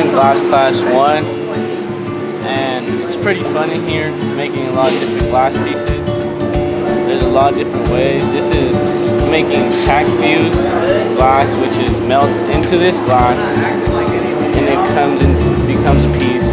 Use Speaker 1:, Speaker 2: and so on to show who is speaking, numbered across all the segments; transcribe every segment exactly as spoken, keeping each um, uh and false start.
Speaker 1: in Glass Class one, and it's pretty fun in here, making a lot of different glass pieces. There's a lot of different ways. This is making tack fused glass, which is melts into this glass, and it comes into becomes a piece.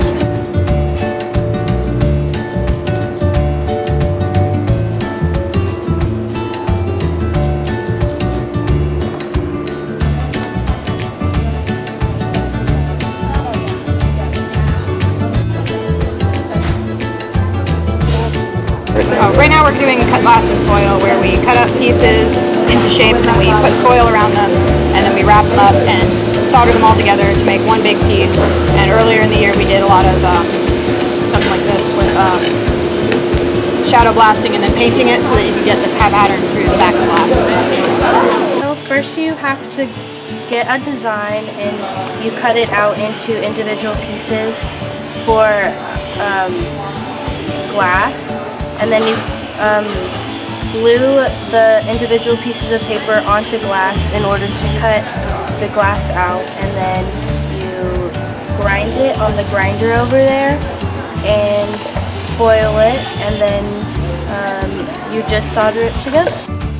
Speaker 2: Uh, right now we're doing cut glass and foil, where we cut up pieces into shapes and we put foil around them, and then we wrap them up and solder them all together to make one big piece. And earlier in the year we did a lot of um, stuff like this with um, shadow blasting and then painting it so that you can get the pattern through the back of the glass.
Speaker 3: So first you have to get a design and you cut it out into individual pieces for um, glass. And then you um, glue the individual pieces of paper onto glass in order to cut the glass out, and then you grind it on the grinder over there and foil it, and then um, you just solder it together.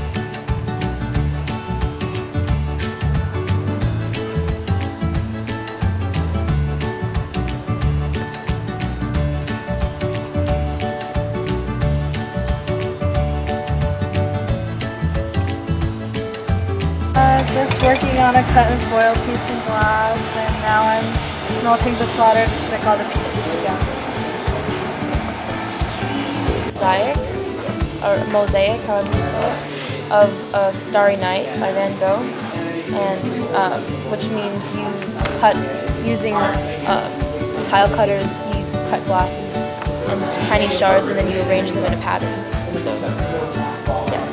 Speaker 4: Uh, just working on a cut and foil piece of glass, and now I'm melting the solder to stick all the pieces together.
Speaker 5: Mosaic, or mosaic, however you say it, of a Starry Night by Van Gogh, and um, which means you cut using uh, tile cutters. You cut glasses into tiny shards, and then you arrange them in a pattern. So, yeah.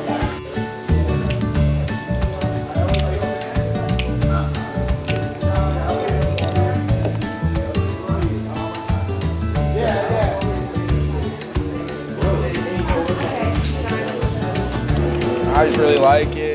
Speaker 1: I just really like it.